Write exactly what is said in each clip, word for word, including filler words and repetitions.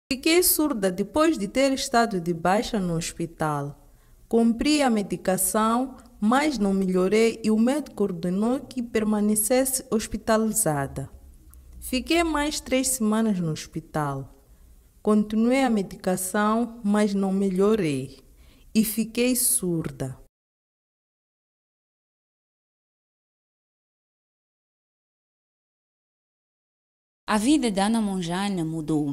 Fiquei surda depois de ter estado de baixa no hospital. Cumpri a medicação, mas não melhorei e o médico ordenou que permanecesse hospitalizada. Fiquei mais três semanas no hospital. Continuei a medicação, mas não melhorei e fiquei surda. A vida de Ana Monjane mudou.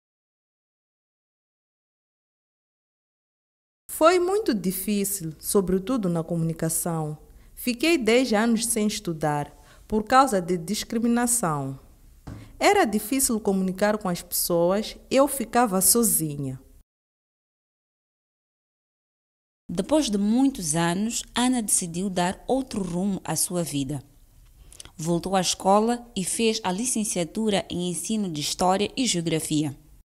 Foi muito difícil, sobretudo na comunicação. Fiquei dez anos sem estudar, por causa de discriminação. Era difícil comunicar com as pessoas, eu ficava sozinha. Depois de muitos anos, Ana decidiu dar outro rumo à sua vida. Voltou à escola e fez a licenciatura em Ensino de História e Geografia.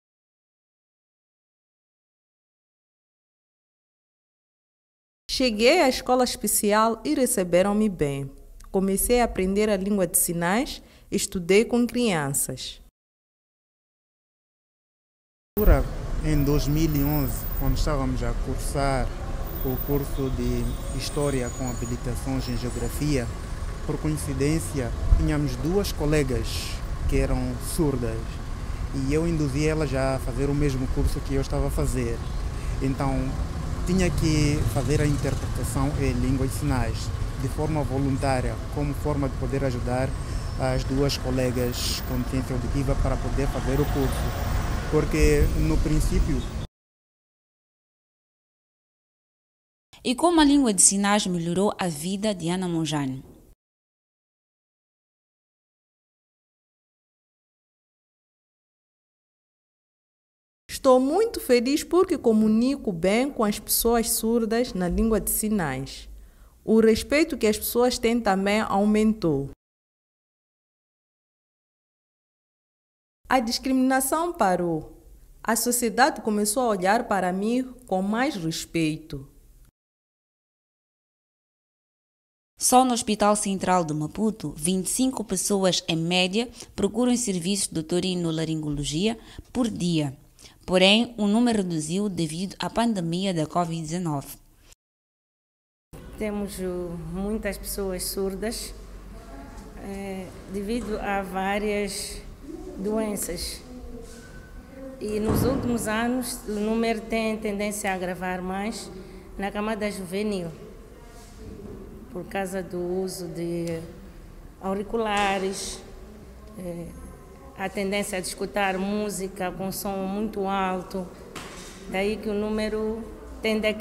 Cheguei à escola especial e receberam-me bem. Comecei a aprender a língua de sinais, estudei com crianças. Em dois mil e onze, quando estávamos a cursar o curso de História com habilitações em Geografia, por coincidência, tínhamos duas colegas que eram surdas e eu induzi elas a fazer o mesmo curso que eu estava a fazer. Então, tinha que fazer a interpretação em língua de sinais, de forma voluntária, como forma de poder ajudar as duas colegas com deficiência auditiva para poder fazer o curso. Porque, no princípio... E como a língua de sinais melhorou a vida de Ana Monjane? Estou muito feliz porque comunico bem com as pessoas surdas na língua de sinais. O respeito que as pessoas têm também aumentou. A discriminação parou. A sociedade começou a olhar para mim com mais respeito. Só no Hospital Central de Maputo, vinte e cinco pessoas em média procuram serviços de otorrinolaringologia por dia. Porém, o número reduziu devido à pandemia da covid dezenove. Temos muitas pessoas surdas é, devido a várias doenças. E nos últimos anos o número tem tendência a agravar mais na camada juvenil, por causa do uso de auriculares, é, a tendência de escutar música com som muito alto, daí que o número tende a